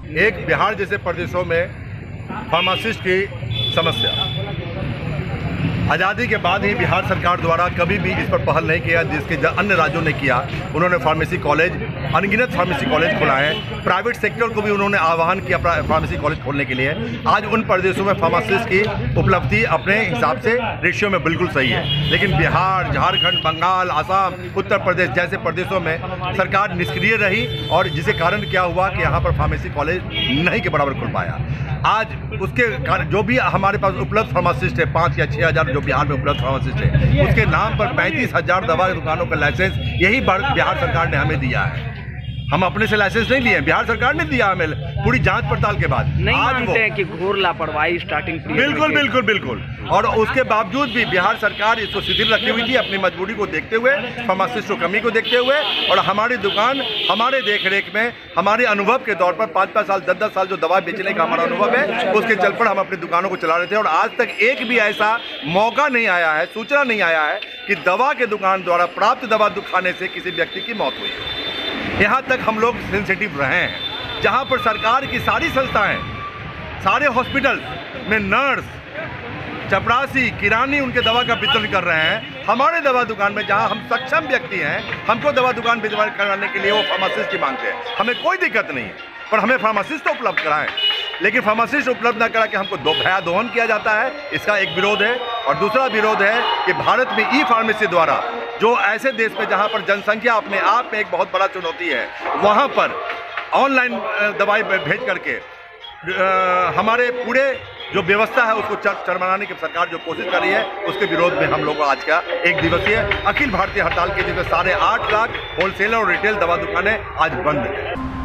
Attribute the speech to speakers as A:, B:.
A: एक बिहार जैसे प्रदेशों में फार्मासिस्ट की समस्या आज़ादी के बाद ही बिहार सरकार द्वारा कभी भी इस पर पहल नहीं किया, जिसके अन्य राज्यों ने किया। उन्होंने फार्मेसी कॉलेज, अनगिनत फार्मेसी कॉलेज खुलाए, प्राइवेट सेक्टर को भी उन्होंने आह्वान किया फार्मेसी कॉलेज खोलने के लिए। आज उन प्रदेशों में फार्मासिस्ट की उपलब्धि अपने हिसाब से रेशियो में बिल्कुल सही है, लेकिन बिहार, झारखंड, बंगाल, असम, उत्तर प्रदेश जैसे प्रदेशों में सरकार निष्क्रिय रही, और जिसके कारण क्या हुआ कि यहाँ पर फार्मेसी कॉलेज नहीं के बराबर खुल पाया। आज उसके कारण जो भी हमारे पास उपलब्ध फार्मासिस्ट है, 5 या 6 हज़ार जो बिहार में उपलब्ध फार्मासिस्ट है, उसके नाम पर 35,000 दवा की दुकानों का लाइसेंस यही बिहार सरकार ने हमें दिया है। हम अपने से लाइसेंस नहीं लिए, बिहार सरकार ने दिया हमें, पूरी जांच पड़ताल के बाद।
B: नहीं मानते हैं कि घोर लापरवाही स्टार्टिंग
A: बिल्कुल बिल्कुल बिल्कुल। और उसके बावजूद भी बिहार सरकार इसको शिथिल रखी हुई थी, अपनी मजबूरी को देखते हुए, फार्मासिस्ट की कमी को देखते हुए, और हमारी दुकान हमारे देखरेख में, हमारे अनुभव के तौर पर 5-5 साल 10-10 साल जो दवा बेचने का हमारा अनुभव है, उसके चल पर हम अपनी दुकानों को चला रहे थे। और आज तक एक भी ऐसा मौका नहीं आया है, सूचना नहीं आया है कि दवा के दुकान द्वारा प्राप्त दवा खाने से किसी व्यक्ति की मौत हुई है। यहाँ तक हम लोग सेंसिटिव रहे हैं, जहाँ पर सरकार की सारी संस्थाएं, सारे हॉस्पिटल में नर्स, चपरासी, किरानी उनके दवा का वितरण कर रहे हैं। हमारे दवा दुकान में जहाँ हम सक्षम व्यक्ति हैं, हमको दवा दुकान वितरण कराने के लिए वो फार्मासिस्ट की मांगते हैं। हमें कोई दिक्कत नहीं है, पर हमें फार्मासिस्ट तो उपलब्ध कराएं। लेकिन फार्मासिस्ट उपलब्ध न करा के हमको भया दोहन किया जाता है, इसका एक विरोध है। और दूसरा विरोध है कि भारत में ई फार्मेसी द्वारा, जो ऐसे देश में जहाँ पर जनसंख्या अपने आप में एक बहुत बड़ा चुनौती है, वहाँ पर ऑनलाइन दवाई भेज करके हमारे पूरे जो व्यवस्था है उसको चरमराने की सरकार जो कोशिश कर रही है, उसके विरोध में हम लोग आज का एक दिवसीय अखिल भारतीय हड़ताल के जिसमें 8.5 लाख होलसेलर और रिटेल दवा दुकानें आज बंद हैं।